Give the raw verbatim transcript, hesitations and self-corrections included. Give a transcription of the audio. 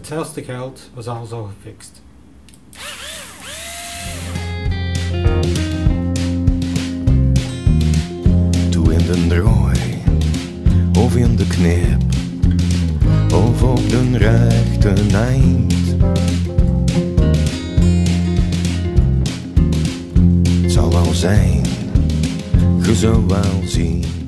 het zelfste geld was alles al gefixt. Toe in de draai, of in de knip, of op de rechte eind. Het zal wel zijn, je zou wel zien.